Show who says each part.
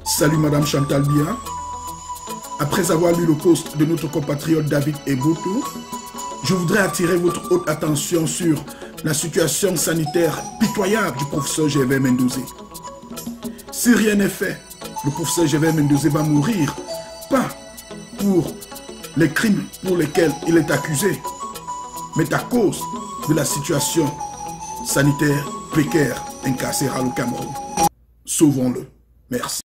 Speaker 1: Salut Madame Chantal Bia. Après avoir lu le post de notre compatriote David Eboutou, je voudrais attirer votre haute attention sur la situation sanitaire pitoyable du professeur Gervais Mendouzé. Si rien n'est fait, le professeur Gervais Mendouzé va mourir, pas pour les crimes pour lesquels il est accusé, mais à cause de la situation sanitaire précaire incarcérale au Cameroun. Sauvons-le. Merci.